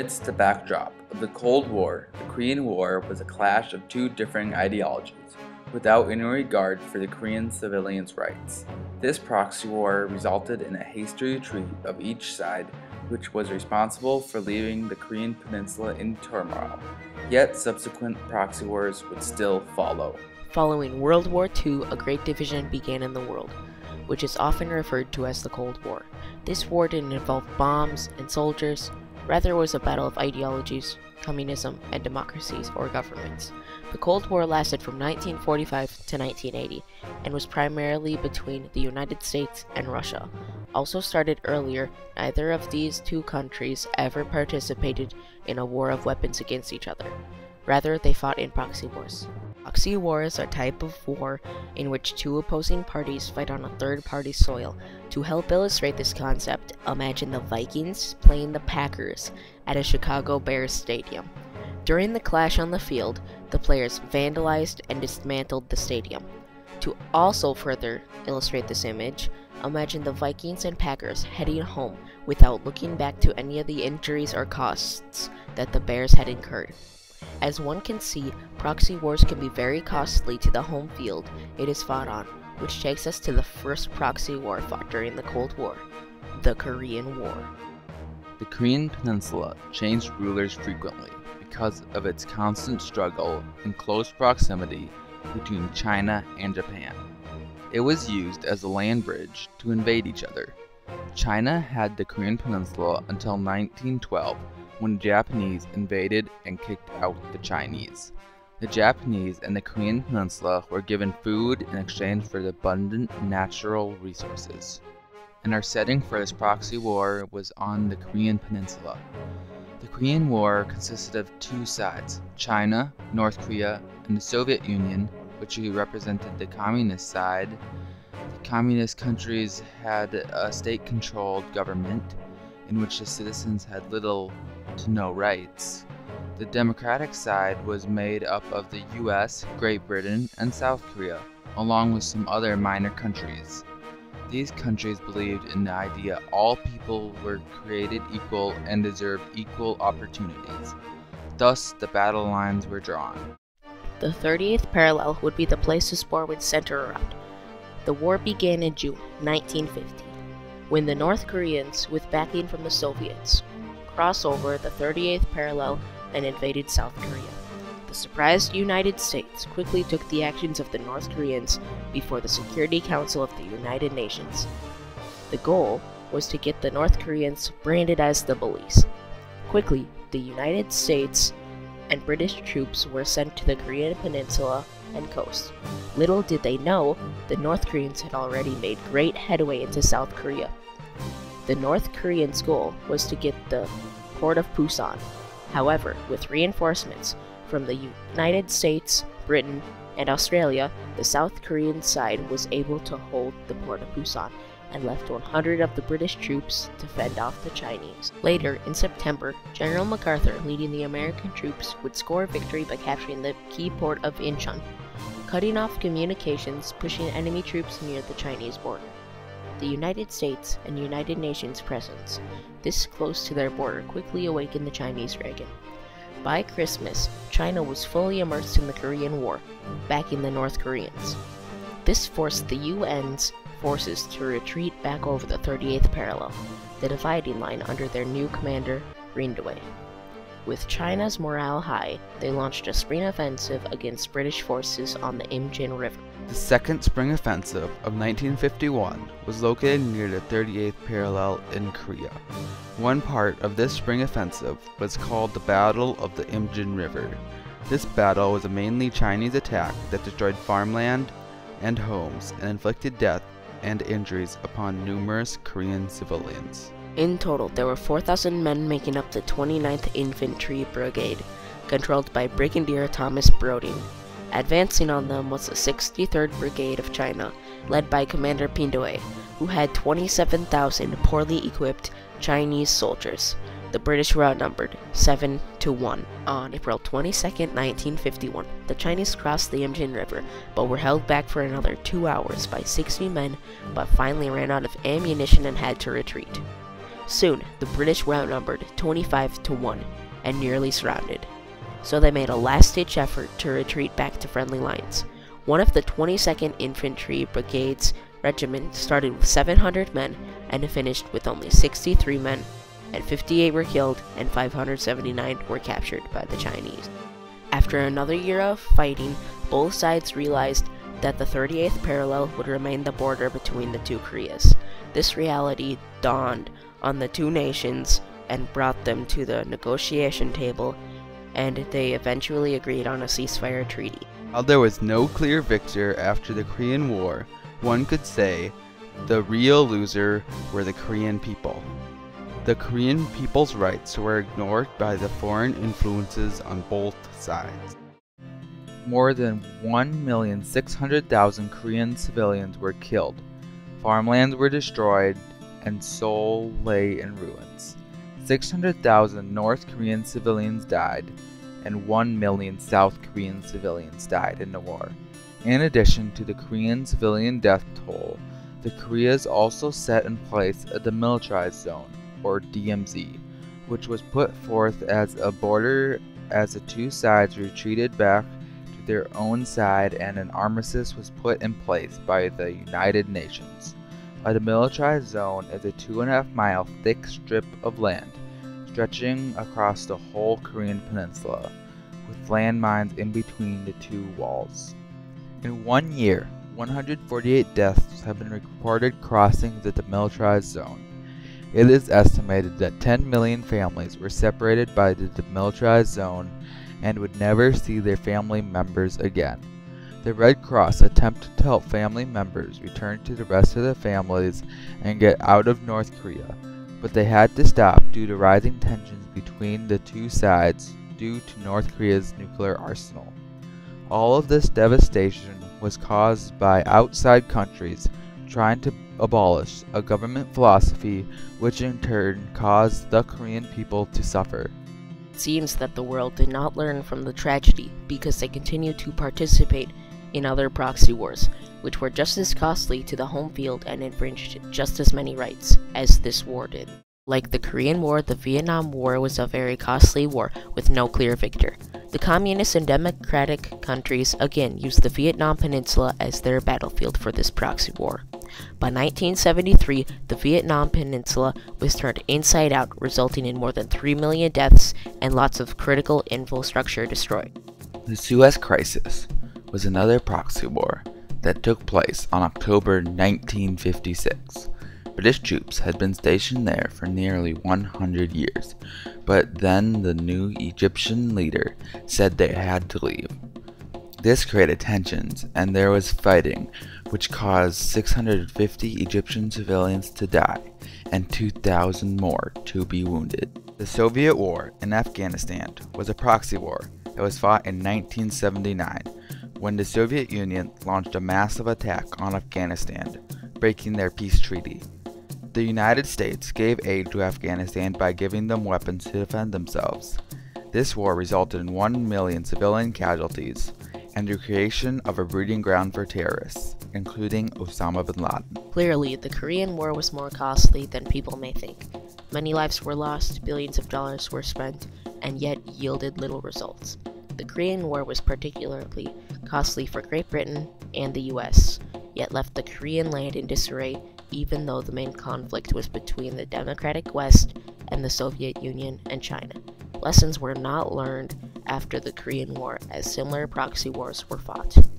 Amidst the backdrop of the Cold War, the Korean War was a clash of two differing ideologies, without any regard for the Korean civilians' rights. This proxy war resulted in a hasty retreat of each side, which was responsible for leaving the Korean peninsula in turmoil. Yet subsequent proxy wars would still follow. Following World War II, a great division began in the world, which is often referred to as the Cold War. This war didn't involve bombs and soldiers, rather it was a battle of ideologies, communism, and democracies or governments. The Cold War lasted from 1945 to 1980 and was primarily between the United States and Russia. Also started earlier, neither of these two countries ever participated in a war of weapons against each other. Rather, they fought in proxy wars. Proxy wars are a type of war in which two opposing parties fight on a third party's soil. To help illustrate this concept, imagine the Vikings playing the Packers at a Chicago Bears stadium. During the clash on the field, the players vandalized and dismantled the stadium. To also further illustrate this image, imagine the Vikings and Packers heading home without looking back to any of the injuries or costs that the Bears had incurred. As one can see, proxy wars can be very costly to the home field it is fought on, which takes us to the first proxy war fought during the Cold War, the Korean War. The Korean peninsula changed rulers frequently because of its constant struggle in close proximity between China and Japan. It was used as a land bridge to invade each other. China had the Korean peninsula until 1912, when the Japanese invaded and kicked out the Chinese. The Japanese and the Korean peninsula were given food in exchange for the abundant natural resources. And our setting for this proxy war was on the Korean peninsula. The Korean War consisted of two sides, China, North Korea, and the Soviet Union, which represented the communist side. The communist countries had a state-controlled government in which the citizens had little to no rights. The Democratic side was made up of the US, Great Britain, and South Korea, along with some other minor countries. These countries believed in the idea all people were created equal and deserved equal opportunities. Thus, the battle lines were drawn. The 38th parallel would be the place this war would center around. The war began in June 1950, when the North Koreans, with backing from the Soviets, crossed over the 38th parallel and invaded South Korea. The surprised United States quickly took the actions of the North Koreans before the Security Council of the United Nations. The goal was to get the North Koreans branded as the bullies. Quickly, the United States and British troops were sent to the Korean peninsula and coast. Little did they know, the North Koreans had already made great headway into South Korea. The North Koreans' goal was to get the port of Busan. However, with reinforcements from the United States, Britain, and Australia, the South Korean side was able to hold the port of Busan and left 100 of the British troops to fend off the Chinese. Later, in September, General MacArthur, leading the American troops, would score a victory by capturing the key port of Incheon, cutting off communications, pushing enemy troops near the Chinese border. The United States and United Nations presence, this close to their border, quickly awakened the Chinese dragon. By Christmas, China was fully immersed in the Korean War, backing the North Koreans. This forced the UN's forces to retreat back over the 38th parallel, the dividing line under their new commander, Greenaway. With China's morale high, they launched a spring offensive against British forces on the Imjin River. The Second Spring Offensive of 1951 was located near the 38th parallel in Korea. One part of this spring offensive was called the Battle of the Imjin River. This battle was a mainly Chinese attack that destroyed farmland and homes and inflicted death and injuries upon numerous Korean civilians. In total, there were 4,000 men making up the 29th Infantry Brigade, controlled by Brigadier Thomas Broding. Advancing on them was the 63rd Brigade of China, led by Commander Pindoe, who had 27,000 poorly equipped Chinese soldiers. The British were outnumbered 7-1. On April 22, 1951, the Chinese crossed the Imjin River, but were held back for another 2 hours by 60 men, but finally ran out of ammunition and had to retreat. Soon, the British were outnumbered 25-1 and nearly surrounded, so they made a last-ditch effort to retreat back to friendly lines. One of the 22nd Infantry Brigade's regiment started with 700 men and finished with only 63 men, and 58 were killed and 579 were captured by the Chinese. After another year of fighting, both sides realized that the 38th parallel would remain the border between the two Koreas. This reality dawned on the two nations and brought them to the negotiation table, and they eventually agreed on a ceasefire treaty. While there was no clear victor after the Korean War, one could say the real loser were the Korean people. The Korean people's rights were ignored by the foreign influences on both sides. More than 1,600,000 Korean civilians were killed, farmlands were destroyed, and Seoul lay in ruins. 600,000 North Korean civilians died, and 1 million South Korean civilians died in the war. In addition to the Korean civilian death toll, the Koreas also set in place a demilitarized zone, or DMZ, which was put forth as a border as the two sides retreated back to their own side and an armistice was put in place by the United Nations. A demilitarized zone is a 2.5-mile thick strip of land stretching across the whole Korean peninsula, with landmines in between the two walls. In 1 year, 148 deaths have been reported crossing the demilitarized zone. It is estimated that 10 million families were separated by the demilitarized zone and would never see their family members again. The Red Cross attempted to help family members return to the rest of their families and get out of North Korea, but they had to stop due to rising tensions between the two sides due to North Korea's nuclear arsenal. All of this devastation was caused by outside countries trying to abolish a government philosophy which in turn caused the Korean people to suffer. It seems that the world did not learn from the tragedy because they continued to participate in other proxy wars, which were just as costly to the home field and infringed just as many rights as this war did. Like the Korean War, the Vietnam War was a very costly war with no clear victor. The communist and democratic countries again used the Vietnam Peninsula as their battlefield for this proxy war. By 1973, the Vietnam Peninsula was turned inside out, resulting in more than 3 million deaths and lots of critical infrastructure destroyed. The Suez Crisis was another proxy war that took place on October 1956. British troops had been stationed there for nearly 100 years, but then the new Egyptian leader said they had to leave. This created tensions, and there was fighting, which caused 650 Egyptian civilians to die and 2,000 more to be wounded. The Soviet War in Afghanistan was a proxy war that was fought in 1979, when the Soviet Union launched a massive attack on Afghanistan, breaking their peace treaty. The United States gave aid to Afghanistan by giving them weapons to defend themselves. This war resulted in 1 million civilian casualties and the creation of a breeding ground for terrorists, including Osama bin Laden. Clearly, the Korean War was more costly than people may think. Many lives were lost, billions of dollars were spent, and yet yielded little results. The Korean War was particularly costly for Great Britain and the US, yet left the Korean land in disarray even though the main conflict was between the democratic West and the Soviet Union and China. Lessons were not learned after the Korean War, as similar proxy wars were fought.